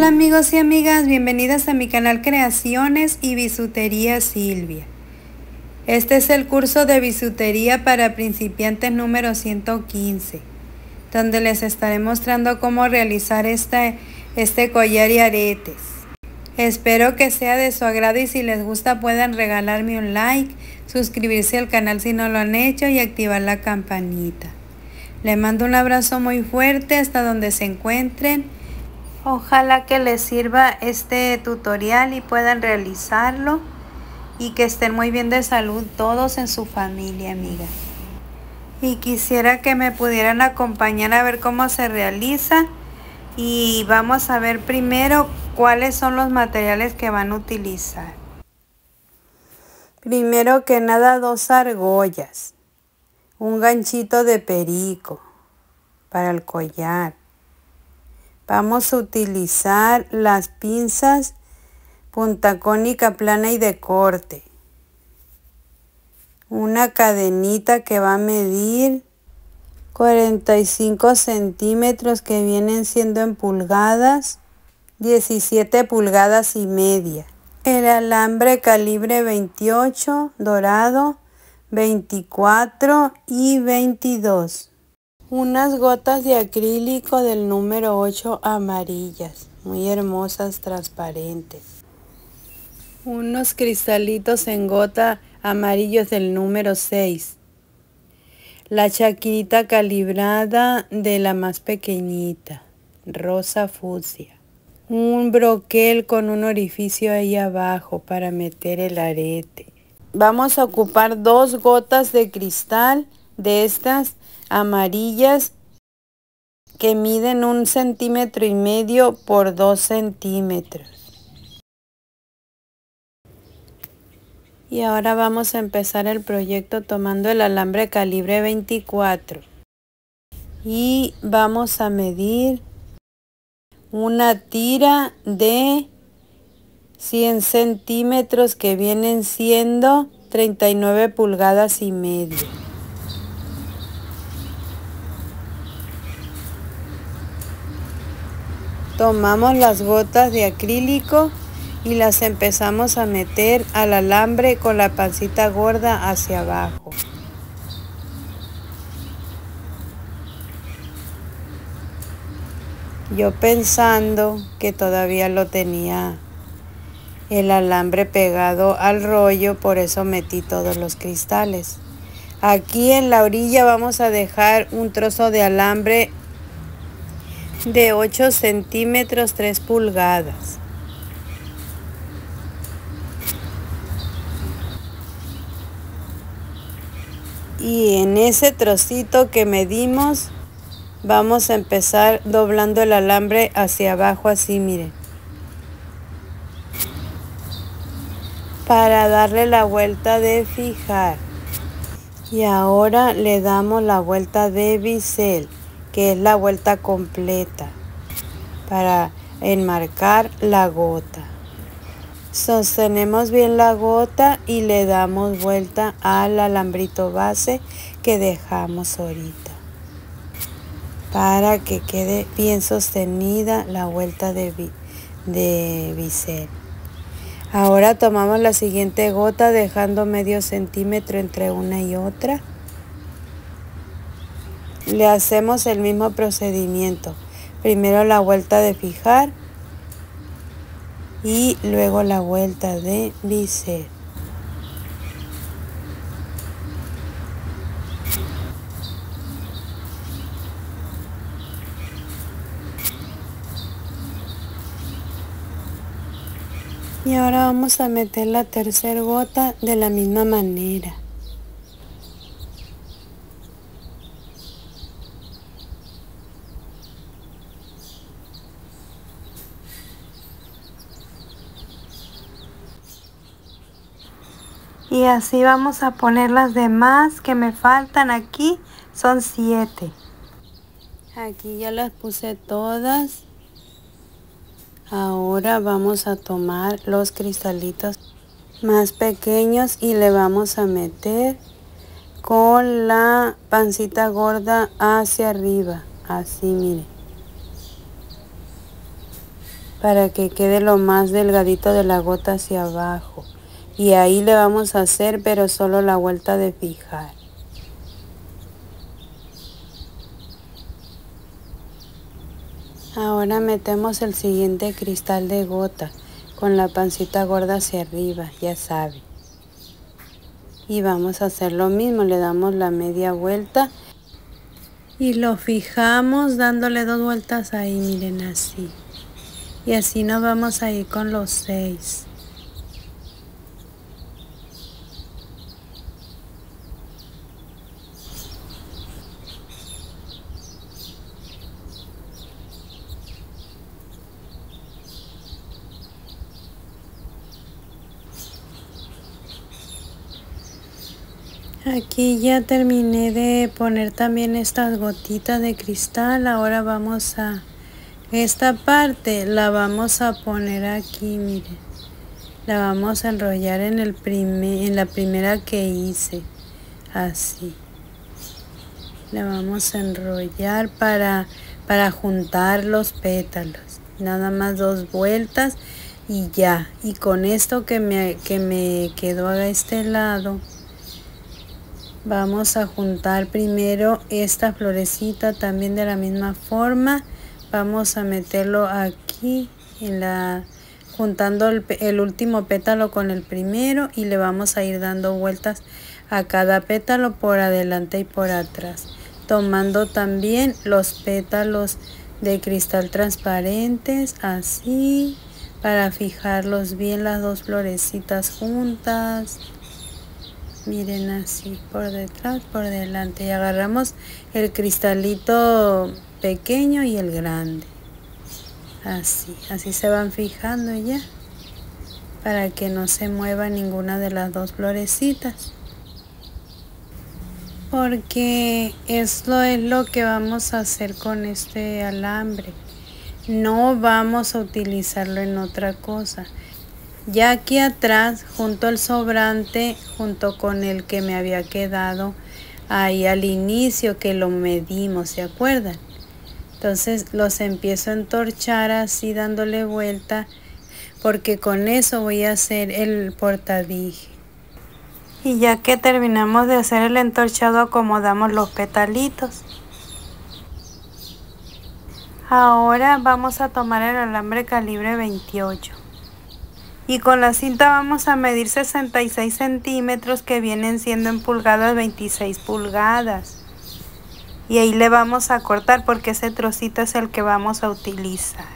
Hola amigos y amigas, bienvenidas a mi canal Creaciones y Bisutería Silvia. Este es el curso de bisutería para principiantes número 115, donde les estaré mostrando cómo realizar este collar y aretes. Espero que sea de su agrado y si les gusta puedan regalarme un like, suscribirse al canal si no lo han hecho y activar la campanita. Les mando un abrazo muy fuerte hasta donde se encuentren. Ojalá que les sirva este tutorial y puedan realizarlo y que estén muy bien de salud todos en su familia, amiga. Y quisiera que me pudieran acompañar a ver cómo se realiza y vamos a ver primero cuáles son los materiales que van a utilizar. Primero que nada, 2 argollas, un ganchito de perico para el collar. Vamos a utilizar las pinzas punta cónica plana y de corte. Una cadenita que va a medir 45 centímetros que vienen siendo en pulgadas, 17 pulgadas y media. El alambre calibre 28 dorado, 24 y 22. Unas gotas de acrílico del número 8 amarillas, muy hermosas, transparentes. Unos cristalitos en gota amarillos del número 6. La chaquita calibrada de la más pequeñita, rosa fucsia. Un broquel con un orificio ahí abajo para meter el arete. Vamos a ocupar 2 gotas de cristal de estas amarillas que miden 1,5 centímetros por 2 centímetros. Y ahora vamos a empezar el proyecto tomando el alambre calibre 24 y vamos a medir una tira de 100 centímetros que vienen siendo 39 pulgadas y media. Tomamos las gotas de acrílico y las empezamos a meter al alambre con la pancita gorda hacia abajo. Yo pensando que todavía lo tenía el alambre pegado al rollo, por eso metí todos los cristales. Aquí en la orilla vamos a dejar un trozo de alambre de 8 centímetros 3 pulgadas. Y en ese trocito que medimos vamos a empezar doblando el alambre hacia abajo, así miren, para darle la vuelta de fijar. Y ahora le damos la vuelta de bisel, que es la vuelta completa, para enmarcar la gota. Sostenemos bien la gota y le damos vuelta al alambrito base que dejamos ahorita, para que quede bien sostenida la vuelta de bisel. Ahora tomamos la siguiente gota dejando medio centímetro entre una y otra. Le hacemos el mismo procedimiento. Primero la vuelta de fijar y luego la vuelta de bisel. Y ahora vamos a meter la tercera gota de la misma manera. Y así vamos a poner las demás que me faltan. Aquí son 7. Aquí ya las puse todas. Ahora vamos a tomar los cristalitos más pequeños y le vamos a meter con la pancita gorda hacia arriba, así miren, para que quede lo más delgadito de la gota hacia abajo. Y ahí le vamos a hacer pero solo la vuelta de fijar. Ahora metemos el siguiente cristal de gota con la pancita gorda hacia arriba, ya sabe. Y vamos a hacer lo mismo, le damos la media vuelta y lo fijamos dándole 2 vueltas ahí, miren, así. Y así nos vamos a ir con los 6. Aquí ya terminé de poner también estas gotitas de cristal. Ahora vamos a... esta parte la vamos a poner aquí, miren. La vamos a enrollar en la primera que hice. Así. La vamos a enrollar para juntar los pétalos. Nada más 2 vueltas y ya. Y con esto que me quedó a este lado, vamos a juntar primero esta florecita también de la misma forma. Vamos a meterlo aquí juntando el último pétalo con el primero y le vamos a ir dando vueltas a cada pétalo por adelante y por atrás, tomando también los pétalos de cristal transparentes así para fijarlos bien, las 2 florecitas juntas. Miren, así por detrás, por delante, y agarramos el cristalito pequeño y el grande. Así se van fijando ya, para que no se mueva ninguna de las 2 florecitas. Porque esto es lo que vamos a hacer con este alambre. No vamos a utilizarlo en otra cosa. Ya aquí atrás, junto al sobrante, junto con el que me había quedado ahí al inicio, que lo medimos, ¿se acuerdan? Entonces los empiezo a entorchar así dándole vuelta, porque con eso voy a hacer el portadije. Y ya que terminamos de hacer el entorchado, acomodamos los petalitos. Ahora vamos a tomar el alambre calibre 28. Y con la cinta vamos a medir 66 centímetros, que vienen siendo en pulgadas 26 pulgadas. Y ahí le vamos a cortar porque ese trocito es el que vamos a utilizar.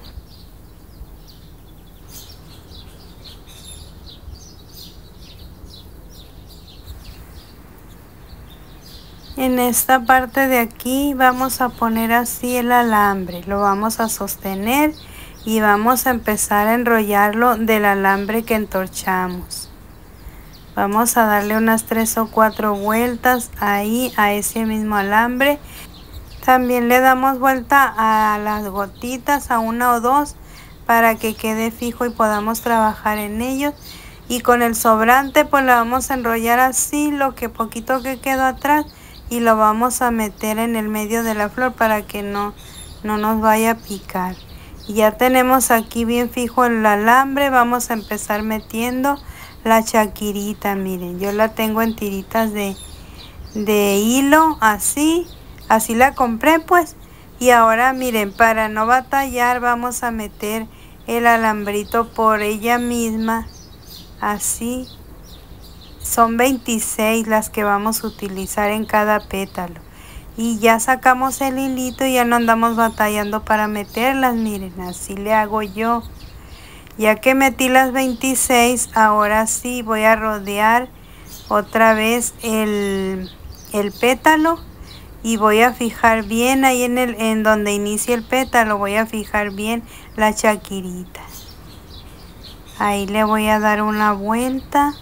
En esta parte de aquí vamos a poner así el alambre, lo vamos a sostener y vamos a empezar a enrollarlo del alambre que entorchamos. Vamos a darle unas 3 o 4 vueltas ahí a ese mismo alambre. También le damos vuelta a las gotitas, a 1 o 2, para que quede fijo y podamos trabajar en ellos. Y con el sobrante pues lo vamos a enrollar así, lo que poquito que quedó atrás, y lo vamos a meter en el medio de la flor para que no nos vaya a picar. Y ya tenemos aquí bien fijo el alambre. Vamos a empezar metiendo la chaquirita. Miren, yo la tengo en tiritas de hilo, así la compré pues. Y ahora miren, para no batallar vamos a meter el alambrito por ella misma, así. Son 26 las que vamos a utilizar en cada pétalo. Y ya sacamos el hilito y ya no andamos batallando para meterlas. Miren, así le hago yo. Ya que metí las 26, ahora sí voy a rodear otra vez el pétalo. Y voy a fijar bien ahí en donde inicia el pétalo. Voy a fijar bien la chaquirita. Ahí le voy a dar una vuelta.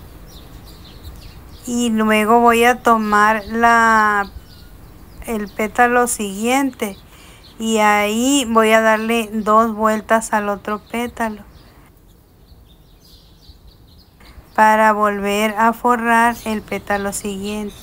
Y luego voy a tomar el pétalo siguiente y ahí voy a darle 2 vueltas al otro pétalo para volver a forrar el pétalo siguiente.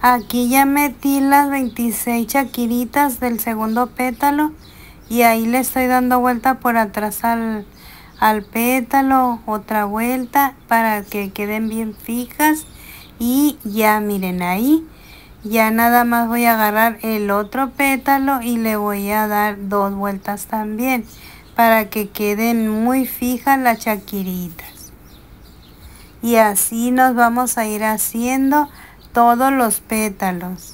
Aquí ya metí las 26 chaquiritas del segundo pétalo y ahí le estoy dando vuelta por atrás al pétalo, otra vuelta para que queden bien fijas. Y ya miren ahí, ya nada más voy a agarrar el otro pétalo y le voy a dar 2 vueltas también para que queden muy fijas las chaquiritas. Y así nos vamos a ir haciendo todos los pétalos.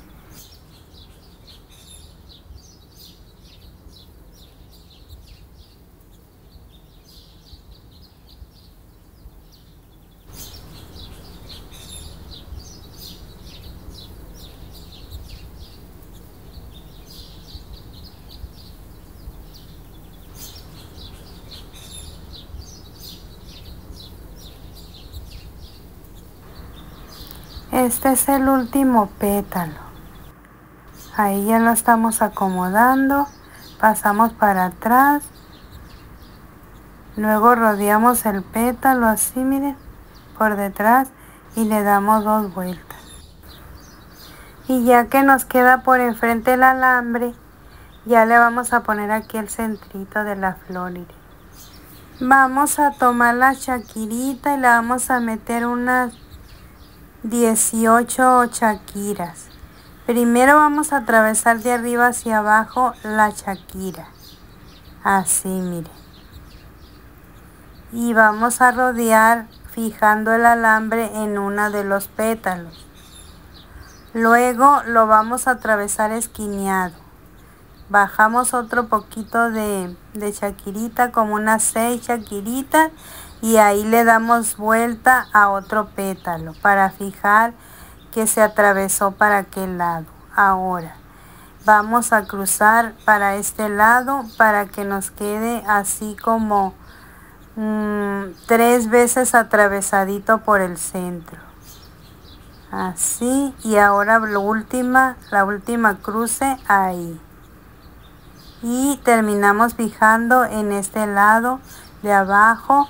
Este es el último pétalo. Ahí ya lo estamos acomodando. Pasamos para atrás. Luego rodeamos el pétalo así, miren, por detrás y le damos 2 vueltas. Y ya que nos queda por enfrente el alambre, ya le vamos a poner aquí el centrito de la flor. Vamos a tomar la chaquirita y la vamos a meter unas 18 chaquiras. Primero vamos a atravesar de arriba hacia abajo la chaquira. Así, miren. Y vamos a rodear fijando el alambre en uno de los pétalos. Luego lo vamos a atravesar esquineado. Bajamos otro poquito de chaquirita, como unas 6 chaquiritas, y ahí le damos vuelta a otro pétalo para fijar que se atravesó para aquel lado. Ahora vamos a cruzar para este lado para que nos quede así como 3 veces atravesadito por el centro. Así, y ahora la última cruce ahí. Y terminamos fijando en este lado de abajo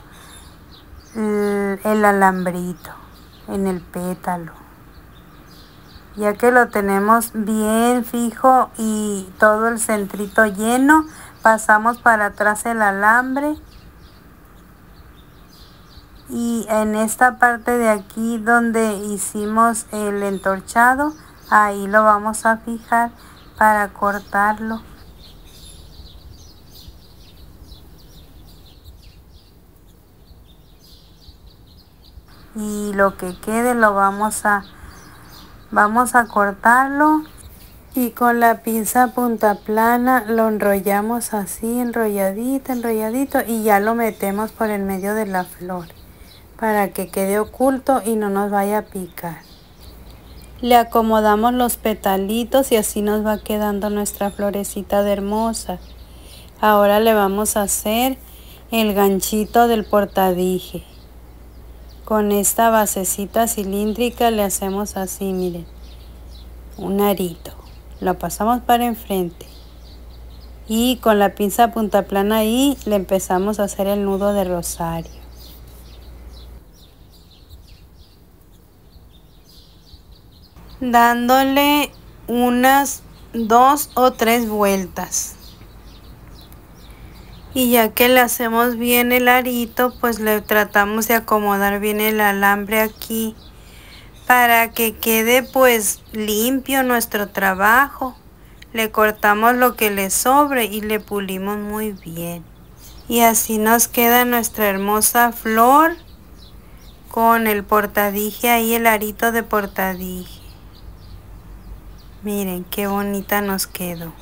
el alambrito en el pétalo. Ya que lo tenemos bien fijo y todo el centrito lleno, pasamos para atrás el alambre. Y en esta parte de aquí donde hicimos el entorchado, ahí lo vamos a fijar para cortarlo. Y lo que quede lo vamos a cortarlo, y con la pinza punta plana lo enrollamos así, enrolladito, y ya lo metemos por el medio de la flor para que quede oculto y no nos vaya a picar. Le acomodamos los petalitos y así nos va quedando nuestra florecita de hermosa. Ahora le vamos a hacer el ganchito del portadije. Con esta basecita cilíndrica le hacemos así, miren, un arito. Lo pasamos para enfrente y con la pinza punta plana ahí le empezamos a hacer el nudo de rosario. Dándole unas 2 o 3 vueltas. Y ya que le hacemos bien el arito, pues le tratamos de acomodar bien el alambre aquí para que quede pues limpio nuestro trabajo. Le cortamos lo que le sobre y le pulimos muy bien. Y así nos queda nuestra hermosa flor con el portadije ahí, el arito de portadije. Miren qué bonita nos quedó.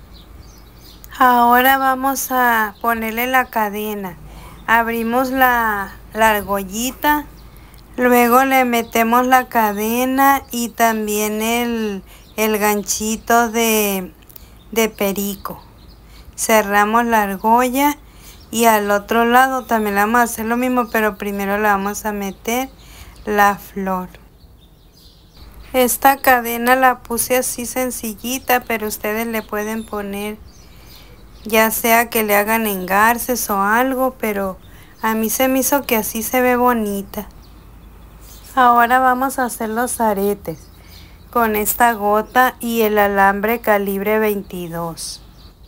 Ahora vamos a ponerle la cadena. Abrimos la argollita, luego le metemos la cadena y también el ganchito de perico. Cerramos la argolla y al otro lado también le vamos a hacer lo mismo, pero primero le vamos a meter la flor. Esta cadena la puse así sencillita, pero ustedes le pueden poner ya sea que le hagan engarces o algo, pero a mí se me hizo que así se ve bonita. Ahora vamos a hacer los aretes. con esta gota y el alambre calibre 22.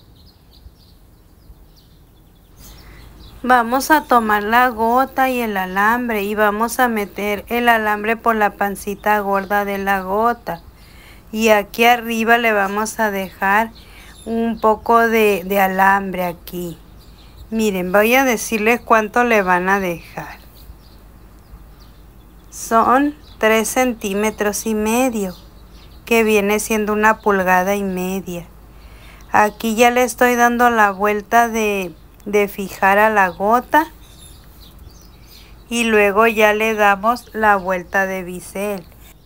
Vamos a tomar la gota y el alambre y vamos a meter el alambre por la pancita gorda de la gota. Y aquí arriba le vamos a dejar un poco de alambre aquí. Miren, voy a decirles cuánto le van a dejar. Son 3,5 centímetros, que viene siendo 1,5 pulgadas. Aquí ya le estoy dando la vuelta de fijar a la gota y luego ya le damos la vuelta de bisel,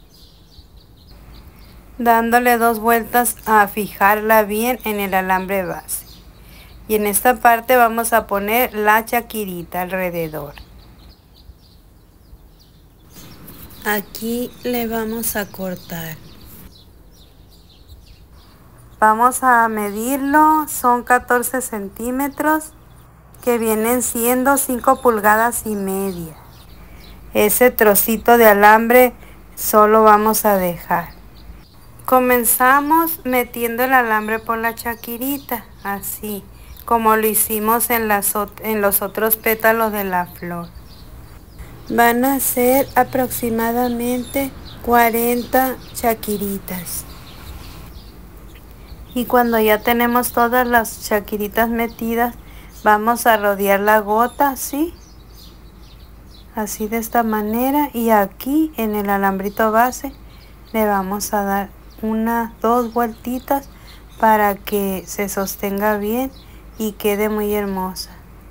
dándole 2 vueltas a fijarla bien en el alambre base. Y en esta parte vamos a poner la chaquirita alrededor. Aquí le vamos a cortar. Vamos a medirlo, son 14 centímetros, que vienen siendo 5,5 pulgadas. Ese trocito de alambre solo vamos a dejar. Comenzamos metiendo el alambre por la chaquirita, así como lo hicimos en los otros pétalos de la flor. Van a ser aproximadamente 40 chaquiritas. Y cuando ya tenemos todas las chaquiritas metidas, vamos a rodear la gota así de esta manera, y aquí en el alambrito base le vamos a dar 2 vueltitas para que se sostenga bien y quede muy hermosa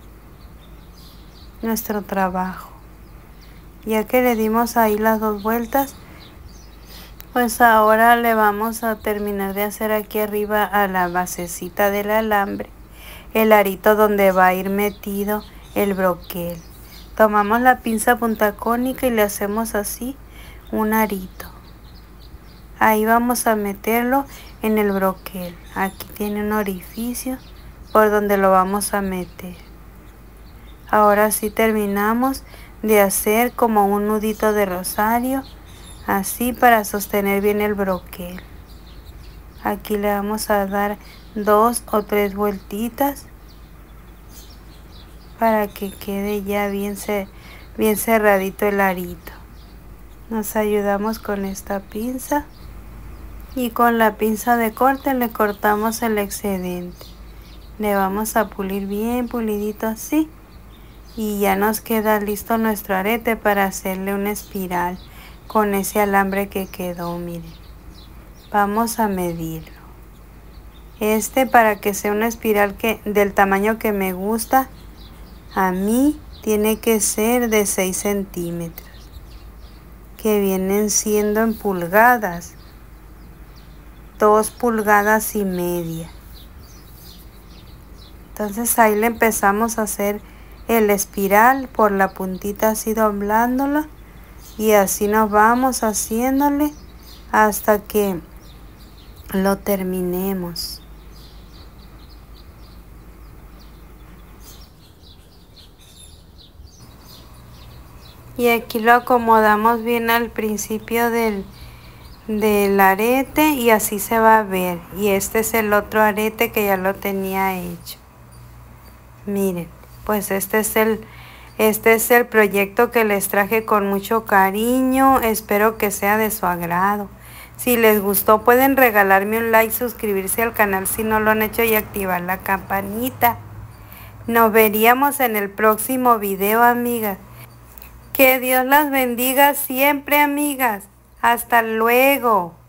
nuestro trabajo. Ya que le dimos ahí las 2 vueltas, pues ahora le vamos a terminar de hacer aquí arriba a la basecita del alambre el arito donde va a ir metido el broquel. Tomamos la pinza punta cónica y le hacemos así un arito. Ahí vamos a meterlo en el broquel. Aquí tiene un orificio por donde lo vamos a meter. Ahora sí terminamos de hacer como un nudito de rosario, así para sostener bien el broquel. Aquí le vamos a dar 2 o 3 vueltitas para que quede ya bien cerradito el arito. Nos ayudamos con esta pinza y con la pinza de corte le cortamos el excedente. Le vamos a pulir bien pulidito así y ya nos queda listo nuestro arete para hacerle una espiral con ese alambre que quedó. Miren, vamos a medirlo. Para que sea una espiral del tamaño que me gusta a mí, tiene que ser de 6 centímetros, que vienen siendo en pulgadas, 2,5 pulgadas. Entonces ahí le empezamos a hacer el espiral por la puntita, así doblándola, y así nos vamos haciéndole hasta que lo terminemos. Y aquí lo acomodamos bien al principio del arete y así se va a ver. Y este es el otro arete que ya lo tenía hecho. Miren, pues este es el proyecto que les traje con mucho cariño. Espero que sea de su agrado. Si les gustó, pueden regalarme un like, suscribirse al canal si no lo han hecho y activar la campanita. Nos veríamos en el próximo video, amigas. Que Dios las bendiga siempre, amigas. Hasta luego.